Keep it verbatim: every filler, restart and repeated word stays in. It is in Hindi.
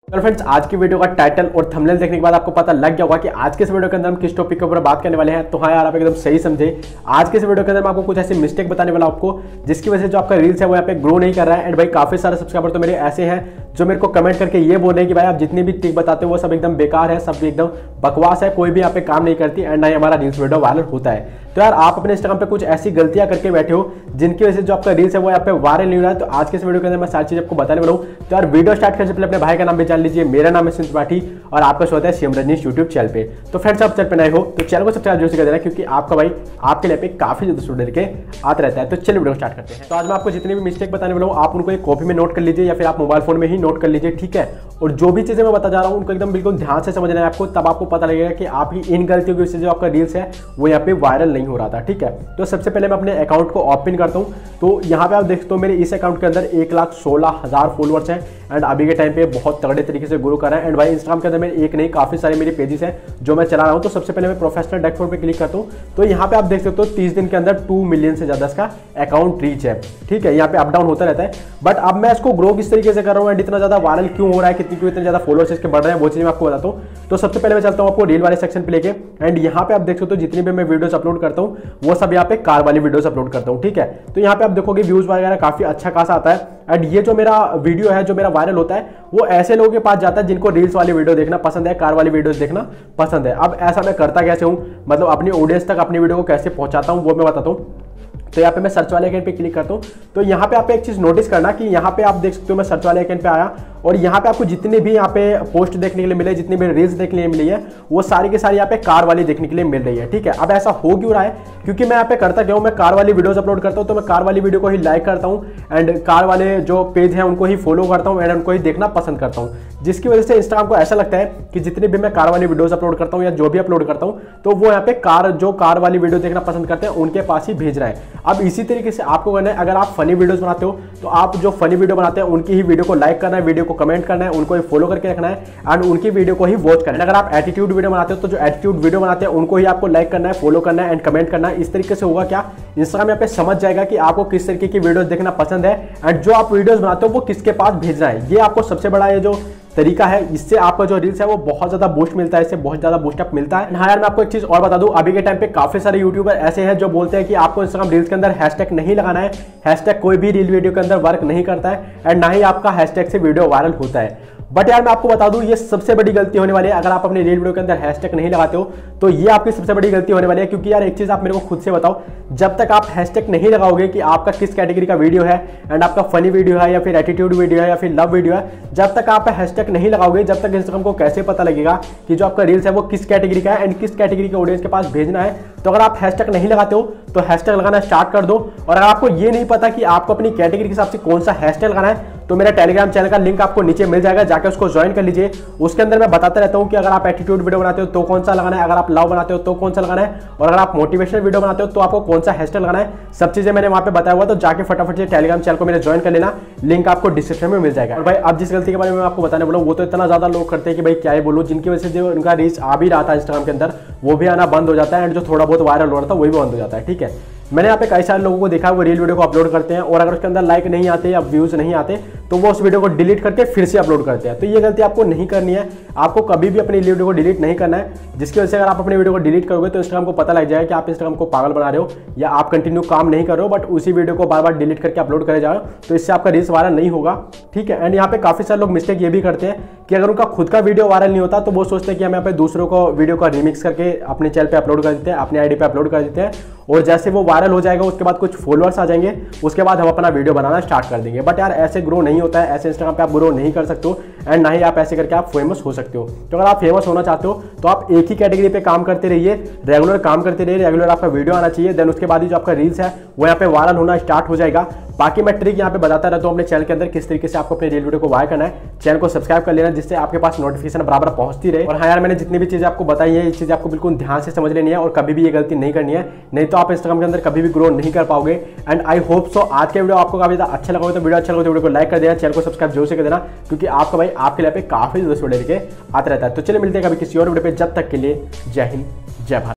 तो फ्रेंड्स, आज की वीडियो का टाइटल और थंबनेल देखने के बाद आपको पता लग गया होगा कि आज के इस वीडियो के अंदर हम किस टॉपिक के ऊपर बात करने वाले हैं। तो हाँ यार, आप एकदम सही समझे। आज के इस वीडियो के अंदर मैं आपको कुछ ऐसे मिस्टेक बताने वाला हूं आपको, जिसकी वजह से जो आपका रील्स है वो यहाँ पे ग्रो नहीं कर रहा है। एंड भाई काफी सारे सब्सक्राइबर तो मेरे ऐसे हैं जो मेरे को कमेंट करके ये बोल रहे हैं कि भाई आप जितनी भी ट्रिक बताते हो वो सब एकदम बेकार है, सब एकदम बकवास है, कोई भी यहाँ पे काम नहीं करती एंड ना ही हमारा रील्स वीडियो वायरल होता है। तो यार आप अपने इंस्टाग्राम पे कुछ ऐसी गलतियां करके बैठे हो जिनकी वजह से जो आपका रील्स है वो यहाँ पे वायरल नहीं हो रहा है। तो आज के इस वीडियो के अंदर मैं सारी चीज आपको बताने वाला हूँ। तो यार वीडियो स्टार्ट करने से पहले अपने भाई का नाम भी जान लीजिए। मेरा नाम है सिंध त्रिपाठी और आपका शो है सीएम रजनीश यूट्यूब चैनल पे। तो फ्रेंड्स, आप चैनल पे नए हो तो चैनल को सब्सक्राइब जरूर कर देना, क्योंकि आपका भाई आपके लिए पे काफी ज्यादा स्टूडेंट के आता रहता है। तो चलिए वीडियो स्टार्ट करते हैं। तो आज मैं आपको जितनी भी मिस्टेक बताने वाला हूँ आप उनको एक कॉपी में नोट कर लीजिए या फिर आप मोबाइल फोन में ही नोट कर लीजिए, ठीक है। और जो भी चीजें मैं बता जा रहा हूँ उनको एकदम बिल्कुल ध्यान से समझना है आपको, तब आपको पता लगेगा कि आपकी इन गलतियों की वजह से जो आपका रील्स है वो यहाँ पे वायरल नहीं हो रहा था, ठीक है। तो सबसे पहले मैं अपने अकाउंट को ओपन करता हूँ। तो यहाँ पे आप देखते हो मेरे इस अकाउंट के अंदर एक लाख सोलह हजार फॉलोअर्स हैं एंड अभी के टाइम पे बहुत तगड़े तरीके से ग्रो कर रहा है। एंड भाई इंस्टाग्राम के अंदर मेरे एक नहीं काफी सारे मेरे पेजेस हैं जो मैं चला रहा हूँ। तो सबसे पहले मैं प्रोफेशनल डैशबोर्ड पे क्लिक करता हूँ। तो यहाँ पे आप देख सकते हो तीस दिन के अंदर टू मिलियन से ज्यादा इसका अकाउंट रीच है, ठीक है। यहाँ पे अप डाउन होता रहता है, बट अब मैं इसको ग्रो किस तरीके से कर रहा हूँ एंड इतना ज्यादा वायरल क्यों हो रहा है, कितनी क्यों इतने ज्यादा फॉलोअर्स इसके बढ़ रहे हैं, वो चीज मैं आपको बताता हूँ। तो सबसे पहले मैं चलता हूँ आपको रील वाले सेक्शन पे लेके। एंड यहाँ पे आप देख सकते हो जितनी भी मैं वीडियोस अपलोड करता हूँ वो सब यहाँ पे कार वाली वीडियोस अपलोड करता हूँ, ठीक है। तो यहाँ पे आप देखोगे व्यूज वगैरह काफी अच्छा खासा आता है। एंड ये जो मेरा वीडियो है जो मेरा वायरल होता है वो ऐसे लोगों के पास जाता है जिनको रील्स वाली वीडियो देखना पसंद है, कार वाली वीडियोस देखना पसंद है। अब ऐसा मैं करता कैसे हूँ, मतलब अपनी ऑडियंस तक अपनी वीडियो को कैसे पहुंचाता हूँ वो मैं बताता हूँ। तो यहाँ पे मैं सर्च वाले आइकन पे क्लिक करता हूँ। तो यहाँ पे आप एक चीज नोटिस करना कि यहाँ पे आप देख सकते हो मैं सर्च वाले आइकन पे आया और यहाँ पे आपको जितनी भी यहाँ पे पोस्ट देखने के लिए मिले, जितनी भी रील्स देखने के लिए मिली है वो सारी की सारी यहाँ पे कार वाली देखने के लिए मिल रही है, ठीक है। अब ऐसा हो क्यों रहा है, क्योंकि मैं यहाँ पे करता क्या हूँ, मैं कार वाली वीडियोस अपलोड करता हूँ तो मैं कार वाली वीडियो को ही लाइक करता हूँ एंड कार वाले जो पेज है उनको ही फॉलो करता हूँ एंड उनको ही देखना पसंद करता हूँ, जिसकी वजह से इंस्टाग्राम को ऐसा लगता है कि जितनी भी मैं कार वाली वीडियोस अपलोड करता हूँ या जो भी अपलोड करता हूँ तो वो यहाँ पे कार जो कार वाली वीडियो देखना पसंद करते हैं उनके पास ही भेज रहा है। अब इसी तरीके से आपको करना है, अगर आप फनी वीडियोस बनाते हो तो आप जो फनी वीडियो बनाते हैं उनकी ही वीडियो को लाइक करना है, वीडियो को कमेंट करना है, उनको ही फॉलो करके रखना है एंड उनकी वीडियो को ही वॉच करना है। अगर आप एटीट्यूड वीडियो बनाते हो तो जो एटीट्यूड वीडियो बनाते हैं उनको ही आपको लाइक करना है, फॉलो करना है एंड कमेंट करना है। इस तरीके से होगा क्या, इंस्टाग्राम यहाँ पे समझ जाएगा कि आपको किस तरीके की वीडियोस देखना पसंद है एंड जो आप वीडियोस बनाते हो वो किसके पास भेजना है। ये आपको सबसे बड़ा ये जो तरीका है, इससे आपका जो रील्स है वो बहुत ज्यादा बूस्ट मिलता है, इससे बहुत ज्यादा बूस्टअप मिलता है। हाँ यार, मैं आपको एक चीज और बता दूं, अभी के टाइम पे काफी सारे यूट्यूबर ऐसे हैं जो बोलते हैं कि आपको इंस्टाग्राम रील्स के अंदर हैशटैग नहीं लगाना है, हैशटैग कोई भी रील वीडियो के अंदर वर्क नहीं करता है एंड ना ही आपका हैशटैग से वीडियो वायरल होता है। बट यार मैं आपको बता दूं ये सबसे बड़ी गलती होने वाली है। अगर आप अपने रील वीडियो के अंदर हैशटैग नहीं लगाते हो तो ये आपकी सबसे बड़ी गलती होने वाली है, क्योंकि यार एक चीज आप मेरे को खुद से बताओ, जब तक आप हैशटैग नहीं लगाओगे कि आपका किस कैटेगरी का वीडियो है एंड आपका फनी वीडियो है या फिर एटीट्यूड वीडियो है या फिर लव वीडियो है, जब तक आप हैशटैग नहीं लगाओगे जब तक इंस्टाग्राम को कैसे पता लगेगा कि जो आपका रील्स है वो किस कैटेगरी का है एंड किस कैटेगरी के ऑडियंस के पास भेजना है। तो अगर आप हैशटैग नहीं लगाते हो तो हैशटैग लगाना स्टार्ट कर दो। और अगर आपको ये नहीं पता कि आपको अपनी कैटेगरी के हिसाब से कौन सा हैशटैग लगाना है तो मेरा टेलीग्राम चैनल का लिंक आपको नीचे मिल जाएगा, जाकर उसको ज्वाइन कर लीजिए। उसके अंदर मैं बताता रहता हूं कि अगर आप एटीट्यूड वीडियो बनाते हो तो कौन सा लगाना है, अगर आप लव बनाते हो तो कौन सा लगाना है, और अगर आप मोटिवेशनल वीडियो बनाते हो तो आपको कौन सा हैशटैग लगाना है। सब चीजें मैंने वहां पे बताया हुआ, तो जाके फटाफट से टेलीग्राम चैनल को मेरे ज्वाइन कर लेना, लिंक आपको डिस्क्रिप्शन में मिल जाएगा। और भाई अब जिस गलती के बारे में मैं आपको बताने बोला वो तो इतना ज्यादा लोग करते हैं कि भाई क्या ही बोलूं, जिनकी वजह से जो उनका रीच आ भी रहा था इंस्टाग्राम के अंदर वो भी आना बंद हो जाता है एंड जो थोड़ा बहुत वायरल हो रहा था वही भी बंद हो जाता है, ठीक है। मैंने यहाँ पे कई सारे लोगों को देखा वो रील वीडियो को अपलोड करते हैं और अगर उसके अंदर लाइक नहीं आते या व्यूज नहीं आते तो वो उस वीडियो को डिलीट करके फिर से अपलोड करते हैं। तो ये गलती आपको नहीं करनी है, आपको कभी भी अपनी वीडियो को डिलीट नहीं करना है, जिसकी वजह से अगर आप अपनी वीडियो को डिलीट करोगे तो इंस्टाग्राम को पता लग जाएगा कि आप इंस्टाग्राम को पागल बना रहे हो या आप कंटिन्यू काम नहीं कर रहे हो बट उसी वीडियो को बार बार डिलीट करके अपलोड करे जा रहे हो, तो इससे आपका रील्स वायरल नहीं होगा, ठीक है। एंड यहाँ पे काफी सारे लोग मिस्टेक ये भी करते हैं कि अगर उनका खुद का वीडियो वायरल नहीं होता तो वो सोचते हैं कि हम यहाँ पे दूसरों को वीडियो का रिमिक्स करके अपने चैनल पे अपलोड कर देते हैं, अपने आईडी पे अपलोड कर देते हैं और जैसे वो वायरल हो जाएगा उसके बाद कुछ फॉलोअर्स आ जाएंगे, उसके बाद हम अपना वीडियो बनाना स्टार्ट कर देंगे। बट यार ऐसे ग्रो नहीं होता है, ऐसे इंस्टाग्राम पे आप ग्रो नहीं कर सकते हो एंड ना ही आप ऐसे करके आप फेमस हो सकते हो। तो अगर आप फेमस होना चाहते हो तो आप एक ही कैटेगरी पे काम करते रहिए, रेगुलर काम करते रहिए, रेगुलर आपका वीडियो आना चाहिए, देन उसके बाद ही जो आपका रील्स है वो यहाँ पे वायरल होना स्टार्ट हो जाएगा। बाकी मैं ट्रिक यहाँ पे बताता रहता हूँ अपने चैनल के अंदर किस तरीके से आपको अपने रील वीडियो को वायरल करना है। चैनल को सब्सक्राइब कर लेना जिससे आपके पास नोटिफिकेशन बराबर पहुंचती रहे। और हाँ यार, मैंने जितनी भी चीजें आपको बताई है ये चीजें आपको बिल्कुल ध्यान से समझ लेनी है और कभी भी ये गलती नहीं करनी है, नहीं तो आप इंस्टाग्राम के अंदर कभी भी ग्रो नहीं कर पाओगे। एंड आई होप सो आज के वीडियो आपको काफी अच्छा लगा हो, तो वीडियो अच्छा लगा तो वीडियो को लाइक कर देना, चैनल को सब्सक्राइब जरूर से कर देना, क्योंकि आपका भाई आपके लिए पे काफी वीडियो लेके आते रहता है। तो चलिए मिलते हैं कभी किसी और वीडियो पे, जब तक के लिए जय हिंद जय भारत।